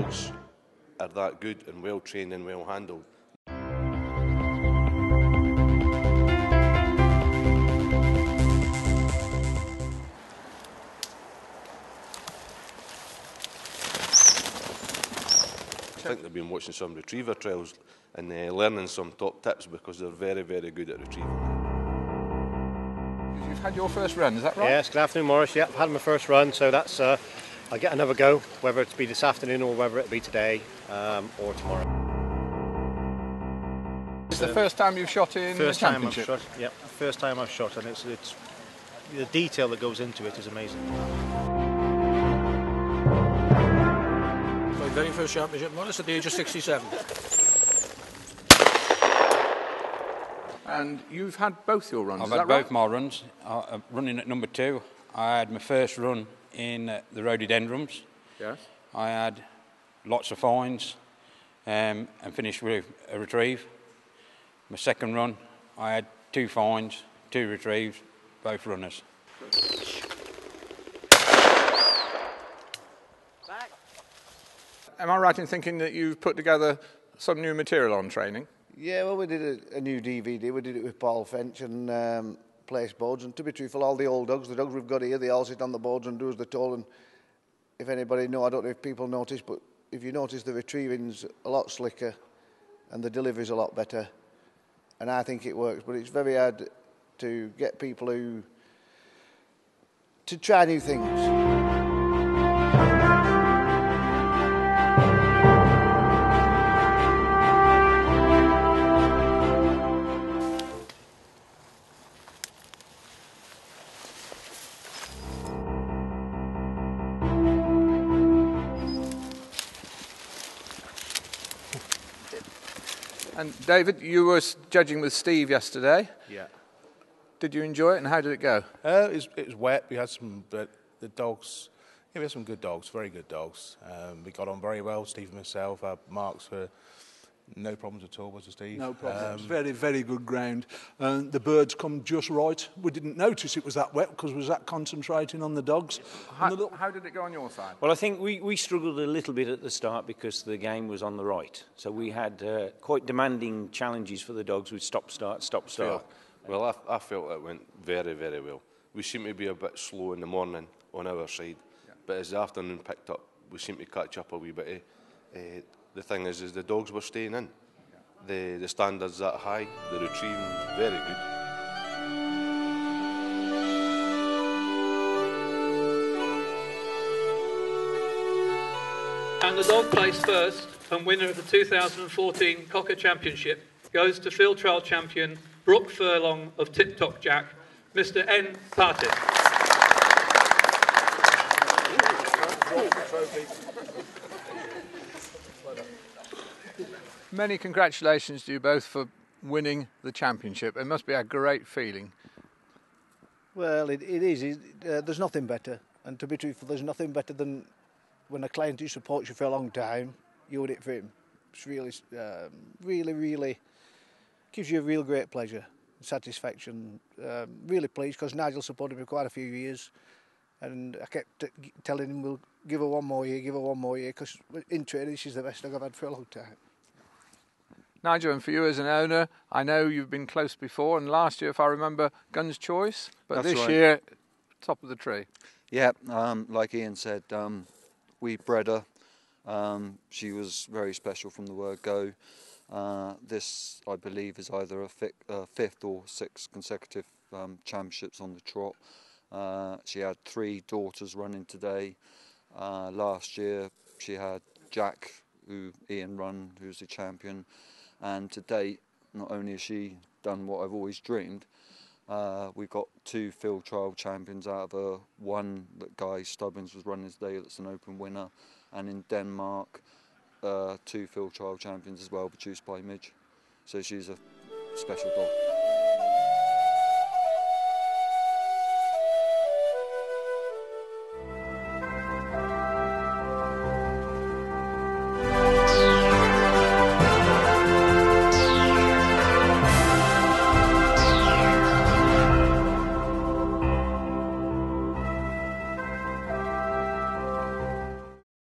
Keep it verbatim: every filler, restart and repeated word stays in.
dogs are that good and well trained and well handled. I think they've been watching some retriever trials and uh, learning some top tips because they're very, very good at retrieving. You've had your first run, is that right? Yes, good afternoon, Morris. Yeah, I've had my first run, so that's uh, I get another go, whether it be this afternoon or whether it be today um, or tomorrow. It's the first time you've shot in first the time I've championship? shot. Yeah, first time I've shot, and it's it's the detail that goes into it is amazing. My very first championship, Morris, at the age of sixty-seven. And you've had both your runs, I've is had that both right? my runs. I'm running at number two. I had my first run in uh, the rhododendrons. Yes. I had lots of finds um, and finished with a retrieve. My second run, I had two finds, two retrieves, both runners. Back. Am I right in thinking that you've put together some new material on training? Yeah, well, we did a, a new D V D. We did it with Paul Finch and um, place boards. And to be truthful, all the old dogs, the dogs we've got here, they all sit on the boards and do as they're told. And if anybody know, I don't know if people notice, but if you notice, the retrieving's a lot slicker and the delivery's a lot better. And I think it works, but it's very hard to get people who to try new things. And David, you were judging with Steve yesterday. Yeah. Did you enjoy it, and how did it go? Uh, it, was, it was wet. We had some, the, the dogs, yeah, we had some good dogs, very good dogs. Um, we got on very well, Steve and myself. Our marks were no problems at all, was it, Steve? No problems. Um, very, very good ground. Um, the birds come just right. We didn't notice it was that wet because we was that concentrating on the dogs. How, the little... how did it go on your side? Well, I think we, we struggled a little bit at the start because the game was on the right. So we had uh, quite demanding challenges for the dogs with stop, start, stop, start. Well, I, I felt it went very, very well. We seemed to be a bit slow in the morning on our side, yeah. But as the afternoon picked up, we seemed to catch up a wee bit. Uh, the thing is, is the dogs were staying in. Yeah. The, the standards that high, the retrieving was very good. And the dog placed first and winner of the two thousand fourteen Cocker Championship goes to field trial champion Brooke Furlong of Tip Top Jack, Mister N. Partin. Many congratulations to you both for winning the championship. It must be a great feeling. Well, it, it is. It, uh, there's nothing better. And to be truthful, there's nothing better than when a client who supports you for a long time, you win it for him. It's really, um, really, really gives you a real great pleasure and satisfaction. Um, really pleased because Nigel supported me for quite a few years. And I kept t telling him, we'll give her one more year, give her one more year, because in training, she's the best dog I've had for a long time. Nigel, and for you as an owner, I know you've been close before, and last year, if I remember, Gun's Choice, but That's this right. year, top of the tree. Yeah, um, like Ian said, um, we bred her. Um, she was very special from the word go. Uh, this, I believe, is either a fi uh, fifth or sixth consecutive um, championships on the trot. Uh, she had three daughters running today. Uh, last year, she had Jack, who Ian run, who's the champion. And to date, not only has she done what I've always dreamed, uh, we've got two field trial champions out of her. One that Guy Stubbins was running today, that's an open winner. And in Denmark, uh, two field trial champions as well, produced by Midge. So she's a special dog.